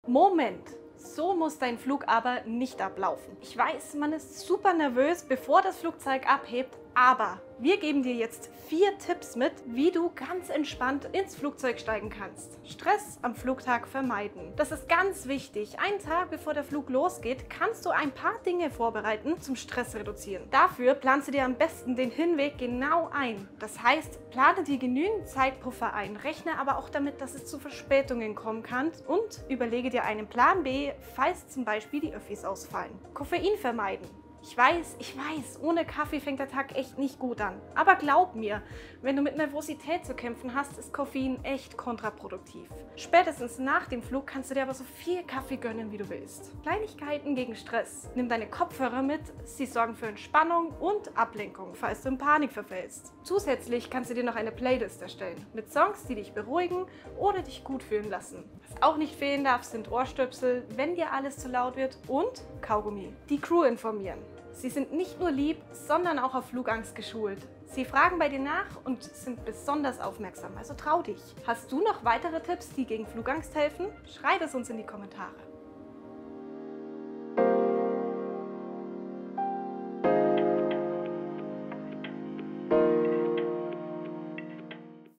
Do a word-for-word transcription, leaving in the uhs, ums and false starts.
Moment! So muss dein Flug aber nicht ablaufen. Ich weiß, man ist super nervös, bevor das Flugzeug abhebt, aber wir geben dir jetzt vier Tipps mit, wie du ganz entspannt ins Flugzeug steigen kannst. Stress am Flugtag vermeiden. Das ist ganz wichtig. Einen Tag bevor der Flug losgeht, kannst du ein paar Dinge vorbereiten zum Stress reduzieren. Dafür planst du dir am besten den Hinweg genau ein. Das heißt, plane dir genügend Zeitpuffer ein, rechne aber auch damit, dass es zu Verspätungen kommen kann und überlege dir einen Plan B, falls zum Beispiel die Öffis ausfallen. Koffein vermeiden. Ich weiß, ich weiß, ohne Kaffee fängt der Tag echt nicht gut an. Aber glaub mir, wenn du mit Nervosität zu kämpfen hast, ist Koffein echt kontraproduktiv. Spätestens nach dem Flug kannst du dir aber so viel Kaffee gönnen, wie du willst. Kleinigkeiten gegen Stress. Nimm deine Kopfhörer mit, sie sorgen für Entspannung und Ablenkung, falls du in Panik verfällst. Zusätzlich kannst du dir noch eine Playlist erstellen, mit Songs, die dich beruhigen oder dich gut fühlen lassen. Was auch nicht fehlen darf, sind Ohrstöpsel, wenn dir alles zu laut wird, und Kaugummi. Die Crew informieren. Sie sind nicht nur lieb, sondern auch auf Flugangst geschult. Sie fragen bei dir nach und sind besonders aufmerksam, also trau dich. Hast du noch weitere Tipps, die gegen Flugangst helfen? Schreib es uns in die Kommentare.